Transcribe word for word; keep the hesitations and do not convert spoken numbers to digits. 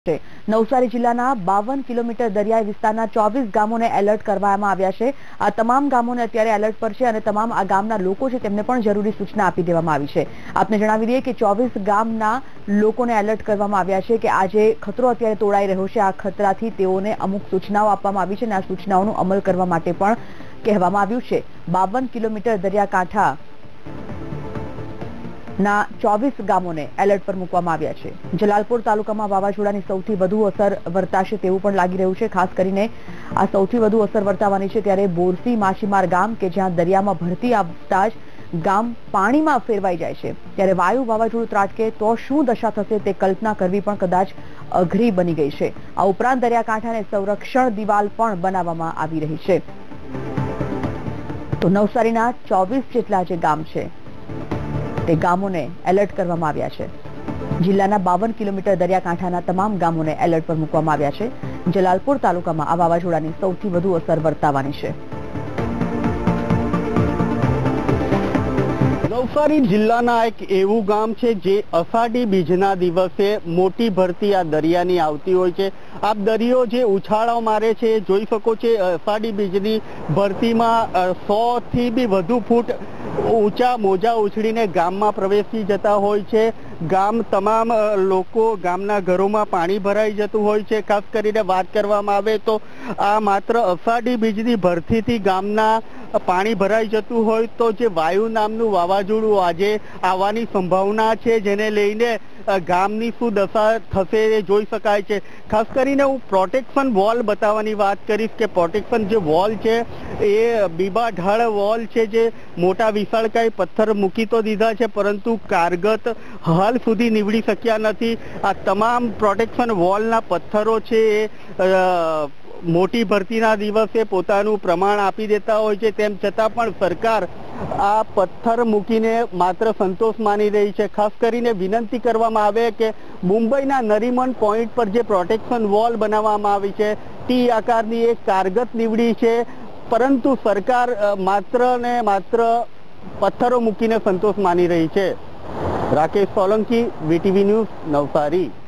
નવસારી જિલ્લાના બાવન કિલોમીટર દરિયાઈ વિસ્તારના ચોવીસ ગામોને એલર્ટ કરવામાં આવ્યા છે। આ તમામ ગામોને અત્યારે એલર્ટ પર છે અને તમામ આ ગામના લોકો છે તેમને પણ જરૂરી સૂચના આપી દેવામાં આવી છે। આપને જણાવી દઈએ કે ચોવીસ ગામના લોકોને એલર્ટ કરવામાં આવ્યા છે કે આજે ખતરો અત્યારે તોડાઈ રહ્યો છે। આ ખતરાથી તેઓને અમુક સૂચનાઓ આપવામાં આવી છે અને આ સૂચનાઓનો અમલ કરવા માટે પણ કહેવામાં આવ્યું છે। બાવન કિલોમીટર દરિયાકાંઠા ના ચોવીસ ગામોને એલર્ટ પર મૂકવામાં આવ્યા છે। જલાલપોર તાલુકામાં વાવાઝોડાની સૌથી વધુ અસર વર્તાશે તેવું પણ લાગી રહ્યું છે। ખાસ કરીને આ સૌથી વધુ અસર વર્તાવાની છે ત્યારે બોરસી માછીમાર ગામ કે જ્યાં દરિયામાં ભરતી આવતા જ ગામ પાણીમાં ફેરવાઈ જાય છે ત્યારે વાયુ વાવાઝોડું ત્રાટકે તો શું દશા થશે તે કલ્પના કરવી પણ કદાચ અઘરી બની ગઈ છે। આ ઉપરાંત દરિયાકાંઠાને સંરક્ષણ દિવાલ પણ બનાવવામાં આવી રહી છે। તો નવસારીના ચોવીસ જેટલા જે ગામ છે તે ગામોને એલર્ટ કરવામાં આવ્યા છે। જિલ્લાના બાવન કિલોમીટર દરિયાકાંઠાના તમામ ગામોને એલર્ટ પર મૂકવામાં આવ્યા છે। જલાલપોર તાલુકામાં આ વાવાઝોડાની સૌથી વધુ અસર વર્તાવાની છે। નવસારી જિલ્લાના એક એવું ગામ છે જે અષાઢી બીજના દિવસે મોટી ભરતી આ દરિયાની આવતી હોય છે। આપ દરિયો જે ઉછાળો મારે છે જોઈ શકો છો। અષાઢી બીજની ભરતીમાં સો થી બી વધુ ફૂટ ઊંચા મોજા ઉછળીને ગામમાં પ્રવેશી જતા હોય છે। ગામ તમામ લોકો ગામના ઘરોમાં પાણી ભરાઈ જતું હોય છે। ખાસ કરીને વાત કરવામાં આવે તો આ માત્ર અષાઢી બીજની ભરતીથી ગામના પાણી ભરાઈ જતું હોય તો જે વાયુ નામનું વાવાઝોડું આજે આવવાની સંભાવના છે જેને લઈને ગામની શું દશા થશે એ જોઈ શકાય છે। ખાસ કરીને હું પ્રોટેક્શન વોલ બતાવવાની વાત કરીશ કે પ્રોટેક્શન જે વોલ છે એ બીબા ઢાળ વોલ છે જે મોટા વિશાળકાય પથ્થર મૂકી તો દીધા છે પરંતુ કારગત હાલ સુધી નીવડી શક્યા નથી। આ તમામ પ્રોટેક્શન વોલના પથ્થરો છે એ મોટી ભરતીના દિવસે પોતાનું પ્રમાણ આપી દેતા હોય છે। તેમ છતાં પણ સરકાર આ પથ્થર મૂકીને માત્ર સંતોષ માની રહી છે। ખાસ કરીને વિનંતી કરવામાં આવે કે મુંબઈના નરીમન પોઈન્ટ પર જે પ્રોટેક્શન વોલ બનાવવામાં આવી છે ટી આકારની એક કારગત નીવડી છે પરંતુ સરકાર માત્ર ને માત્ર પથ્થરો મૂકીને સંતોષ માની રહી છે। Rakesh Solanki, VTV news, Navsari.